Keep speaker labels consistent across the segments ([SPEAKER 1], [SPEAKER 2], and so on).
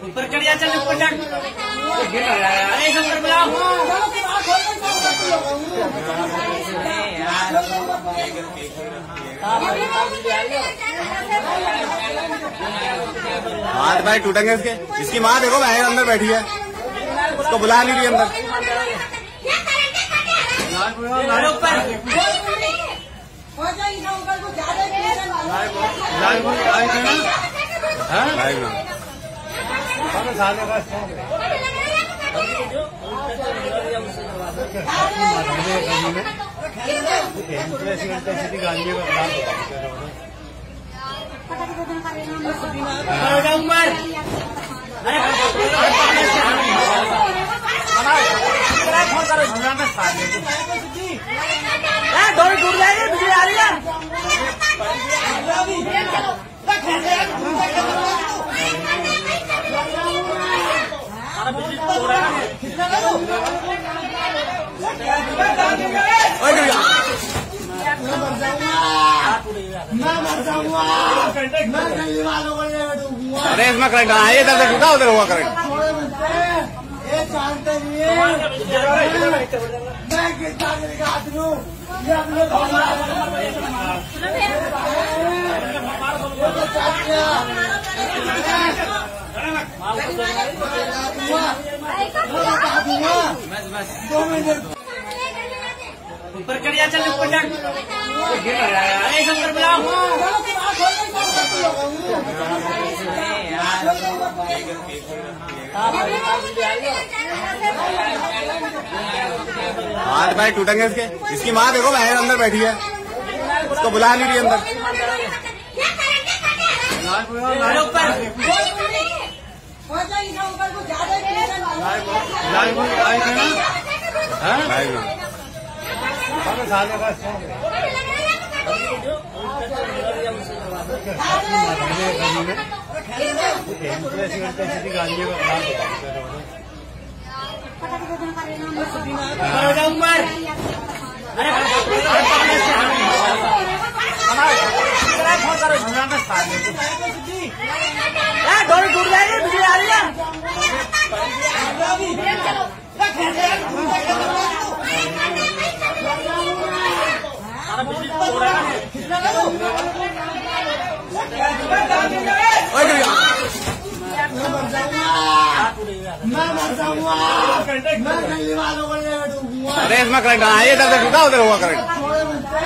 [SPEAKER 1] ऊपर चढ़िया चल ऊपर चढ़। अरे सब कर बुलाओ।
[SPEAKER 2] हाथ भाई टूटेंगे इसके। इसकी माँ देखो बाहर अंदर बैठी है, उसको बुला नहीं रही अंदर।
[SPEAKER 1] दौड़ टूट जाएगी, बिजली आ रही है।
[SPEAKER 2] अरे इसमें करंट आया, इधर से टूटा उधर हुआ करंट।
[SPEAKER 1] ऊपर चढ़िया चल ऊपर चढ़। अरे सब कर बुलाओ।
[SPEAKER 2] हाथ भाई टूटेंगे इसके। इसकी माँ देखो बाहर अंदर बैठी है, उसको बुला नहीं रही अंदर।
[SPEAKER 1] दौड़ टूट जाएगी, बिजली आ रही है।
[SPEAKER 2] अरे इसमें करंट आया, इधर से टूटा उधर हुआ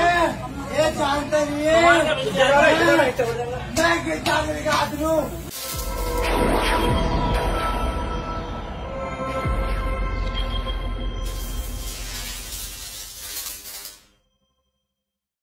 [SPEAKER 2] करंट।